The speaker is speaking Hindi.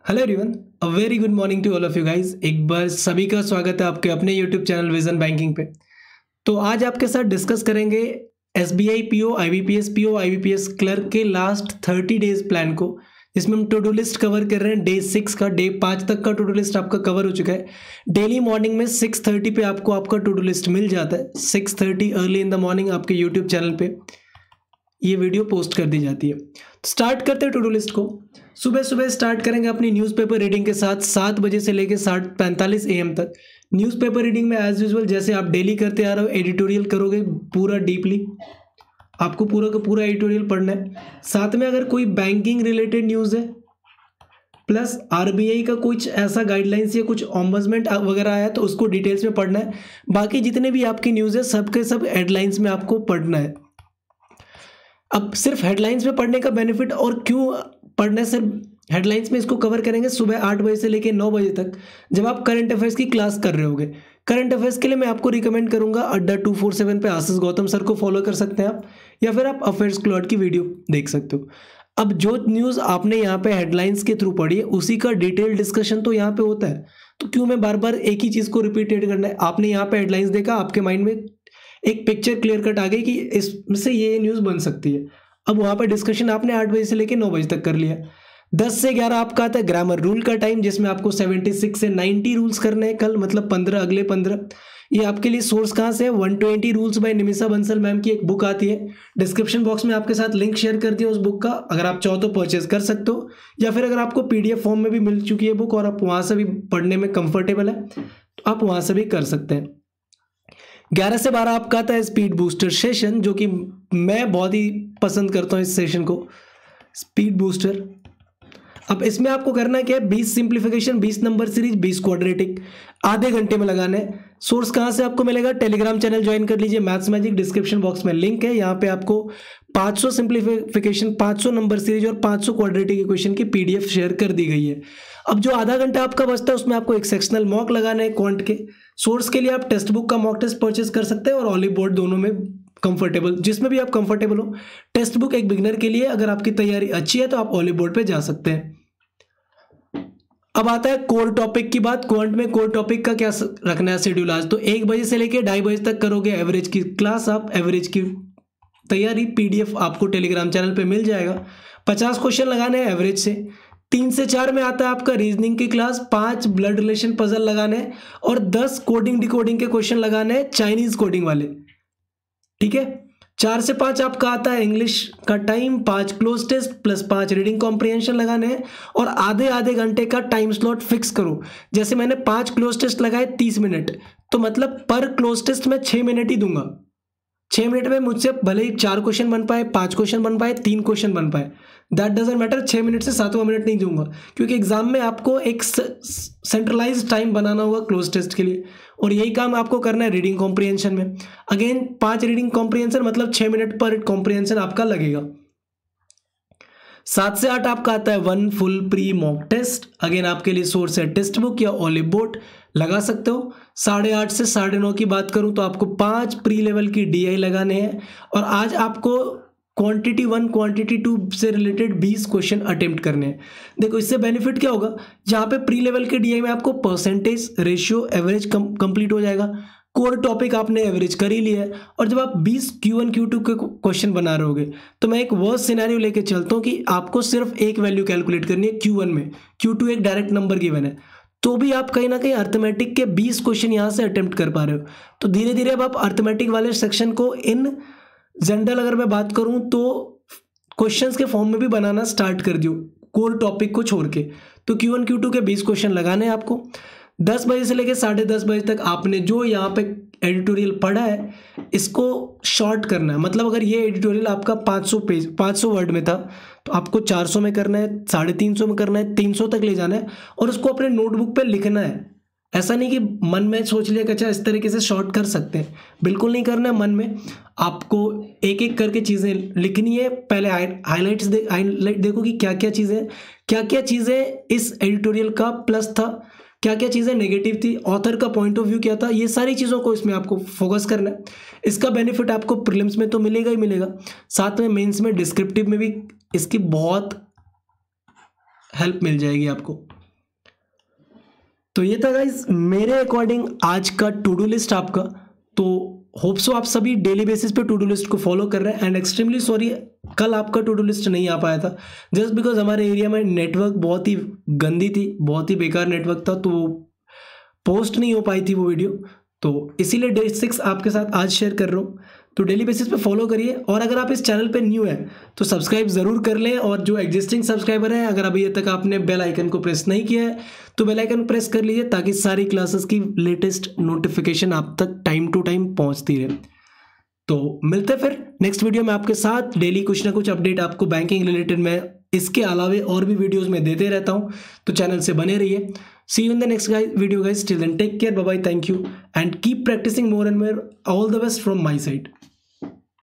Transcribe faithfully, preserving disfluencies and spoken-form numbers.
Hello everyone, a very good morning to all of you guys. एक बार सभी का स्वागत है आपके अपने यूट्यूब चैनल विजन बैंकिंग पे। तो आज आपके साथ डिस्कस करेंगे SBI PO, IBPS PO, IBPS clerk के लास्ट थर्टी डेज प्लान को, जिसमें हम टू डू लिस्ट कवर कर रहे हैं। डे सिक्स का, डे पाँच तक का टू डू लिस्ट आपका कवर हो चुका है। डेली मॉर्निंग में सिक्स थर्टी पे आपको आपका टू डू लिस्ट मिल जाता है। Six thirty early in the morning आपके यूट्यूब चैनल पे ये वीडियो पोस्ट कर दी जाती है। स्टार्ट करते हैं टू डू लिस्ट को। सुबह सुबह स्टार्ट करेंगे अपनी न्यूज़पेपर रीडिंग के साथ, सात बजे से लेकर सात पैंतालीस ए एम तक। न्यूज़पेपर रीडिंग में एज यूजुअल जैसे आप डेली करते आ रहे हो, एडिटोरियल करोगे पूरा डीपली, आपको पूरा का पूरा एडिटोरियल पढ़ना है। साथ में अगर कोई बैंकिंग रिलेटेड न्यूज़ है प्लस आरबीआई का कुछ ऐसा गाइडलाइंस या कुछ ऑम्बड्समेंट वगैरह आया तो उसको डिटेल्स में पढ़ना है। बाकी जितने भी आपकी न्यूज़ है सब के सब हेडलाइंस में आपको पढ़ना है। अब सिर्फ हेडलाइंस में पढ़ने का बेनिफिट और क्यों पढ़ना है, सिर्फ हेडलाइंस में इसको कवर करेंगे सुबह आठ बजे से लेकर नौ बजे तक, जब आप करंट अफेयर्स की क्लास कर रहे होगे। करंट अफेयर्स के लिए मैं आपको रिकमेंड करूंगा अड्डा टू फोर सेवन पे आशीष गौतम सर को फॉलो कर सकते हैं आप, या फिर आप अफेयर्स क्लॉड की वीडियो देख सकते हो। अब जो न्यूज़ आपने यहाँ पे हेडलाइंस के थ्रू पढ़ी है उसी का डिटेल डिस्कशन तो यहाँ पे होता है, तो क्यों मैं बार बार एक ही चीज़ को रिपीटेड करना है। आपने यहाँ पे हेडलाइंस देखा, आपके माइंड में एक पिक्चर क्लियर कट आ गई कि इससे ये न्यूज़ बन सकती है। अब वहाँ पे डिस्कशन आपने आठ बजे से लेकर नौ बजे तक कर लिया। दस से ग्यारह आपका आता है ग्रामर रूल का टाइम, जिसमें आपको छिहत्तर से नब्बे रूल्स करने हैं कल, मतलब पंद्रह अगले पंद्रह। ये आपके लिए सोर्स कहाँ से है, one twenty rules by Nimisha Bansal ma'am की एक बुक आती है। डिस्क्रिप्शन बॉक्स में आपके साथ लिंक शेयर कर दिया उस बुक का, अगर आप चाहो तो परचेज कर सकते हो, या फिर अगर आपको पीडीएफ फॉर्म में भी मिल चुकी है बुक और आप वहाँ से भी पढ़ने में कंफर्टेबल है तो आप वहाँ से भी कर सकते हैं। ग्यारह से बारह आपका आता है स्पीड बूस्टर सेशन, जो कि मैं बहुत ही पसंद करता हूँ इस सेशन को, स्पीड बूस्टर। अब इसमें आपको करना क्या है, बीस सिंप्लीफिकेशन, बीस नंबर सीरीज, बीस क्वाड्रेटिक आधे घंटे में लगाना है। सोर्स कहाँ से आपको मिलेगा, टेलीग्राम चैनल ज्वाइन कर लीजिए, मैथ्स मैजिक, डिस्क्रिप्शन बॉक्स में लिंक है। यहाँ पे आपको पाँच सौ सिंप्लीफिकेशन, पाँच सौ नंबर सीरीज और पाँच सौ क्वाड्रेटिक इक्वेशन की पीडीएफ शेयर कर दी गई है। अब जो आधा घंटा आपका बचता है उसमें आपको एक सेक्शनल मॉक लगाना है क्वांट के। सोर्स के लिए आप टेक्स्ट बुक का मॉक टेस्ट परचेस कर सकते हैं और ऑलिव बोर्ड, दोनों में कंफर्टेबल, जिसमें भी आप कंफर्टेबल हो। टेक्स्ट बुक एक बिगनर के लिए, अगर आपकी तैयारी अच्छी है तो आप ऑलिव बोर्ड पे जा सकते हैं। अब आता है कोर टॉपिक की बात। क्वांट में कोर टॉपिक का क्या रखना है शेड्यूल आज, तो एक बजे से लेकर ढाई बजे तक करोगे एवरेज की क्लास। आप एवरेज की तैयारी पीडीएफ आपको टेलीग्राम चैनल पे मिल जाएगा। पचास क्वेश्चन लगाने हैं एवरेज से। तीन से चार में आता है आपका रीजनिंग की क्लास, पांच ब्लड रिलेशन पजल लगाने हैं और दस कोडिंग डिकोडिंग के क्वेश्चन लगाने हैं, चाइनीज कोडिंग वाले, ठीक है। चार से पाँच आपका आता है इंग्लिश का टाइम, पाँच क्लोज टेस्ट प्लस पाँच रीडिंग कॉम्प्रिहेंशन लगाने हैं और आधे आधे घंटे का टाइम स्लॉट फिक्स करो। जैसे मैंने पाँच क्लोज टेस्ट लगाए तीस मिनट, तो मतलब पर क्लोज टेस्ट में छः मिनट ही दूंगा। छः मिनट में मुझसे भले ही चार क्वेश्चन बन पाए, पाँच क्वेश्चन बन पाए, तीन क्वेश्चन बन पाए, दैट डजंट मैटर। छः मिनट से सातवां मिनट नहीं दूंगा, क्योंकि एग्जाम में आपको एक सेंट्रलाइज टाइम बनाना होगा क्लोज टेस्ट के लिए, और यही काम आपको करना है रीडिंग कॉम्प्रिहेंशन में। अगेन पांच रीडिंग कॉम्प्रिहेंशन मतलब छः मिनट पर कॉम्प्रिहेंशन आपका लगेगा। सात से आठ आपका आता है one full pre mock test. Again आपके लिए सोर्स है टेक्स्ट बुक या ऑलिव बोर्ड, लगा सकते हो। साढ़े आठ से साढ़े नौ की बात करूं तो आपको पांच प्री लेवल की डीआई लगाने हैं, और आज आपको क्वांटिटी वन क्वांटिटी टू से रिलेटेड बीस क्वेश्चन अटेम्प्ट करने हैं। देखो इससे बेनिफिट क्या होगा, जहाँ पे प्री लेवल के डीआई में आपको परसेंटेज, रेशियो, एवरेज कंप्लीट हो जाएगा। कोर टॉपिक आपने एवरेज कर ही लिया है, और जब आप बीस क्यू वन क्यू टू के क्वेश्चन बना रहे होगे तो मैं एक वर्स्ट सिनेरियो लेके चलता हूँ कि आपको सिर्फ एक वैल्यू कैलकुलेट करनी है क्यू वन में, क्यू टू एक डायरेक्ट नंबर गिवन है, तो भी आप कहीं ना कहीं अर्थमेटिक के बीस क्वेश्चन यहाँ से अटेम्प्ट कर पा रहे हो। तो धीरे धीरे अब आप अर्थमेटिक वाले सेक्शन को इन जनरल अगर मैं बात करूं तो क्वेश्चंस के फॉर्म में भी बनाना स्टार्ट कर दियो, कोर टॉपिक को छोड़ के। तो क्यू वन क्यू टू के बीस क्वेश्चन लगाने हैं आपको। दस बजे से लेकर साढ़े दस बजे तक आपने जो यहाँ पे एडिटोरियल पढ़ा है इसको शॉर्ट करना है। मतलब अगर ये एडिटोरियल आपका पाँच सौ पेज पाँच सौ वर्ड में था तो आपको चार सौ में करना है, साढ़े तीन सौ में करना है, तीन सौ तक ले जाना है और उसको अपने नोटबुक पे लिखना है। ऐसा नहीं कि मन में सोच लिया कि अच्छा इस तरीके से शॉर्ट कर सकते हैं, बिल्कुल नहीं करना है। मन में आपको एक एक करके चीज़ें लिखनी है। पहले हाईलाइट्स दे हाईलाइट देखो कि क्या क्या चीज़ें क्या क्या चीज़ें इस एडिटोरियल का प्लस था, क्या क्या चीज़ें नेगेटिव थी, ऑथर का पॉइंट ऑफ व्यू क्या था, ये सारी चीज़ों को इसमें आपको फोकस करना है। इसका बेनिफिट आपको प्रीलिम्स में तो मिलेगा ही मिलेगा, साथ में मेंस में डिस्क्रिप्टिव में भी इसकी बहुत हेल्प मिल जाएगी आपको। तो ये था गाइज मेरे अकॉर्डिंग आज का टू डू लिस्ट आपका। तो होप सो आप सभी डेली बेसिस पे टू डू लिस्ट को फॉलो कर रहे हैं। एंड एक्सट्रीमली सॉरी कल आपका टू डू लिस्ट नहीं आ पाया था, जस्ट बिकॉज हमारे एरिया में नेटवर्क बहुत ही गंदी थी, बहुत ही बेकार नेटवर्क था, तो पोस्ट नहीं हो पाई थी वो वीडियो। तो इसीलिए डे सिक्स आपके साथ आज शेयर कर रहा हूँ। तो डेली बेसिस पे फॉलो करिए, और अगर आप इस चैनल पे न्यू है तो सब्सक्राइब ज़रूर कर लें। और जो एग्जिस्टिंग सब्सक्राइबर हैं, अगर अभी तक आपने बेल आइकन को प्रेस नहीं किया है तो बेल आइकन प्रेस कर लीजिए, ताकि सारी क्लासेस की लेटेस्ट नोटिफिकेशन आप तक टाइम टू टाइम पहुंचती रहे। तो मिलते हैं फिर नेक्स्ट वीडियो में आपके साथ। डेली कुछ ना कुछ अपडेट आपको बैंकिंग रिलेटेड में इसके अलावे और भी वीडियोस में देते रहता हूं, तो चैनल से बने रहिए। See you in the next video guys, till then take care, bye bye, thank you and keep practising more and more. All the best from my side.